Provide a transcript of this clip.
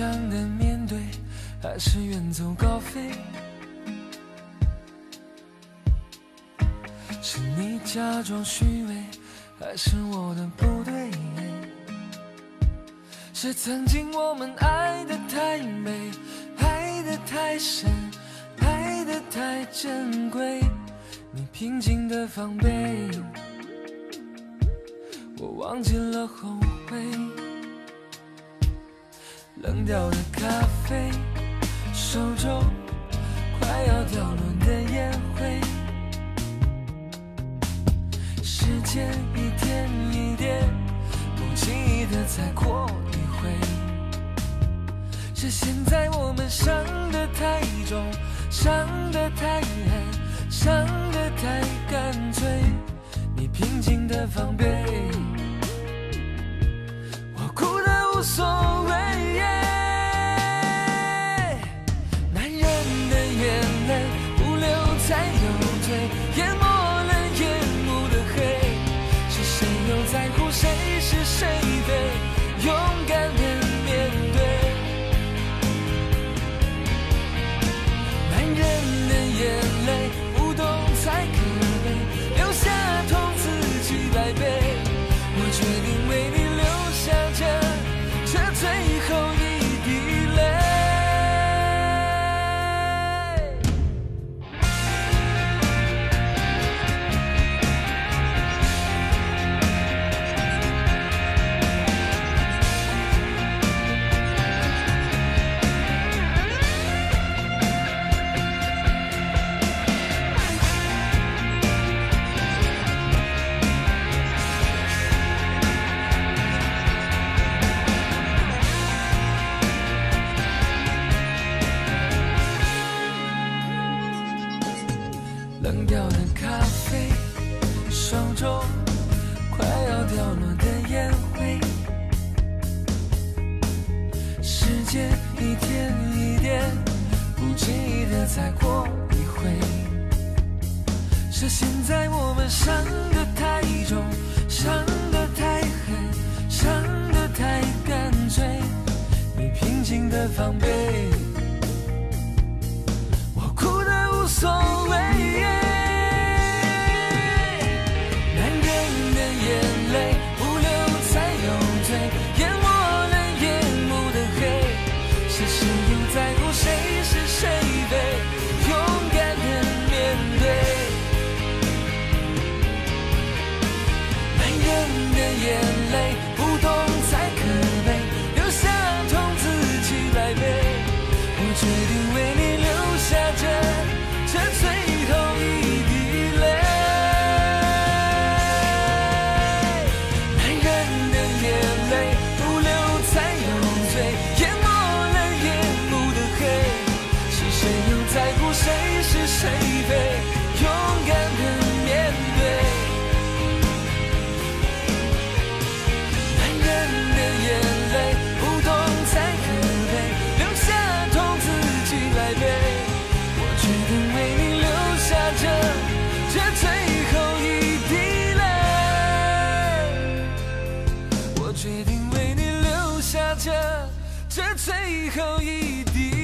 强的面对，还是远走高飞？是你假装虚伪，还是我的不对？是曾经我们爱得太美，爱得太深，爱得太珍贵，你平静的防备，我忘记了后悔。冷掉的咖啡，手中快要掉落的烟灰，时间一天一点不经意的再过一回，是现在我们伤得太重，伤得太狠，伤得太干脆，你平静的防备，我哭得无所谓。男人的眼泪不流才有罪，淹没了夜幕的黑，是谁又在乎谁是谁非，勇敢的面对。男人的眼泪不懂才可悲，留下痛自己来背，我决定为你留下这最后一滴泪。冷掉的咖啡，手中快要掉落的烟灰，时间一天一点不经意的再过一回，是现在我们伤得太重，伤得太狠，伤得太干脆，你平静的防备，我哭得无所谓。眼泪不懂才可悲，留下痛自己来背，我决定为你留下这最后一滴泪。男人的眼泪不流才有罪，淹没了夜幕的黑，是谁又在乎谁是谁非，勇敢的面对。眼泪不懂才可悲，留下痛自己来背，我决定为你留下这最后一滴泪，我决定为你留下这最后一滴泪。